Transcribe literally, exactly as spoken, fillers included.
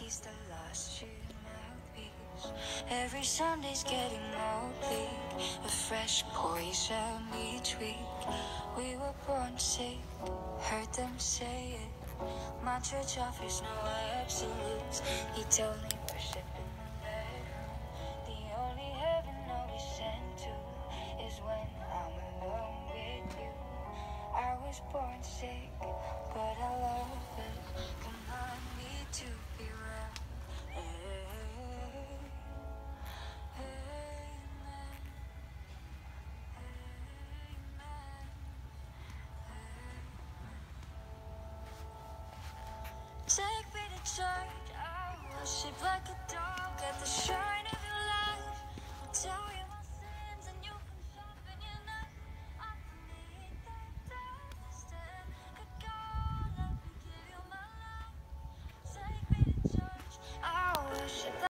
He's the lost mouthpiece. Every Sunday's getting more bleak. A fresh poison each week. We were born sick, heard them say it. My church offers no absolutes. He told me worship in the bedroom. The only heaven I'll be sent to is when I'm alone with you. I was born sick, but I love it. Come on, I need to be real. Hey, amen. Take me to church, I worship like a dog at the shrine of your love. I'll tell you